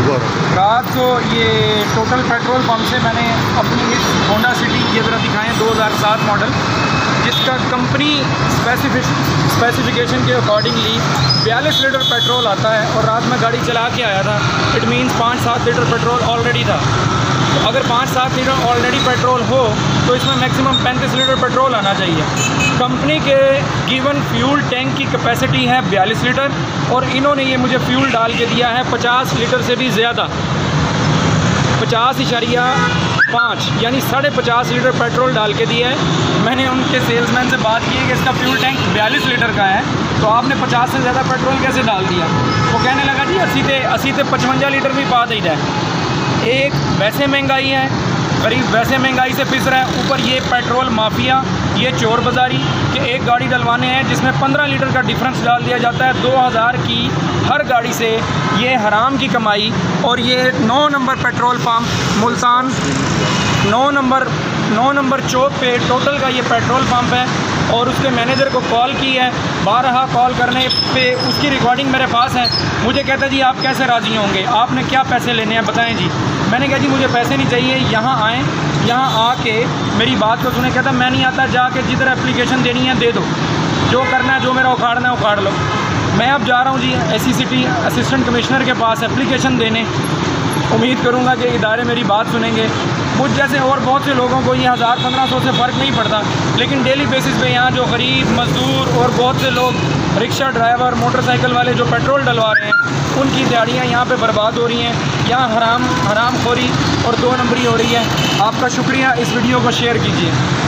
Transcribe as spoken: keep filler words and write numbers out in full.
दोबारा। रात को ये टोटल पेट्रोल पंप से मैंने अपनी इस होंडा सिटी ये ज़रा दिखाएँ दो हज़ार सात मॉडल, जिसका कंपनी स्पेसिफिकेशन के अकॉर्डिंगली बयालीस लीटर पेट्रोल आता है और रात में गाड़ी चला के आया था। इट मीन्स पाँच सात लीटर पेट्रोल ऑलरेडी था। तो अगर पाँच सात लीटर ऑलरेडी पेट्रोल हो तो इसमें मैक्सिमम पैंतीस लीटर पेट्रोल आना चाहिए। कंपनी के गिवन फ्यूल टैंक की कैपेसिटी है बयालीस लीटर और इन्होंने ये मुझे फ्यूल डाल के दिया है पचास लीटर से भी ज़्यादा, पचास इशारिया पाँच यानी साढ़े पचास लीटर पेट्रोल डाल के दिया है। मैंने उनके सेल्समैन से बात की है कि इसका फ्यूल टैंक बयालीस लीटर का है तो आपने पचास से ज़्यादा पेट्रोल कैसे डाल दिया। वो कहने लगा जी अस्सी से अस्सी से पचवंजा लीटर भी पा देता है। एक वैसे महंगाई है, करीब वैसे महंगाई से पिस रहा है, ऊपर ये पेट्रोल माफिया, ये चोर बाज़ारी कि एक गाड़ी डलवाने हैं जिसमें पंद्रह लीटर का डिफरेंस डाल दिया जाता है दो हज़ार की हर गाड़ी से। ये हराम की कमाई। और ये नौ नंबर पेट्रोल पंप मुल्तान नौ नंबर नौ नंबर चौक पे टोटल का ये पेट्रोल पंप है और उसके मैनेजर को कॉल की है, बारहा कॉल करने पे उसकी रिकॉर्डिंग मेरे पास है। मुझे कहता जी आप कैसे राज़ी होंगे, आपने क्या पैसे लेने हैं बताएं जी। मैंने कहा जी मुझे पैसे नहीं चाहिए, यहाँ आएँ, यहाँ आके मेरी बात को सुने। कहता मैं नहीं आता, जाके जिधर एप्लीकेशन देनी है दे दो, जो करना है जो मेरा उखाड़ना है उखाड़ लो। मैं अब जा रहा हूँ जी एसी सिटी असिस्टेंट कमिश्नर के पास एप्लीकेशन देने। उम्मीद करूँगा कि इदारे मेरी बात सुनेंगे। मुझ जैसे और बहुत से लोगों को ये हज़ार पंद्रह सौ से फ़र्क नहीं पड़ता, लेकिन डेली बेसिस पे यहाँ जो गरीब मज़दूर और बहुत से लोग रिक्शा ड्राइवर मोटरसाइकिल वाले जो पेट्रोल डलवा रहे हैं उनकी दिहाड़ियाँ यहाँ पे बर्बाद हो रही हैं। यहाँ हराम हराम खोरी और दो नंबरी हो रही है। आपका शुक्रिया, इस वीडियो को शेयर कीजिए।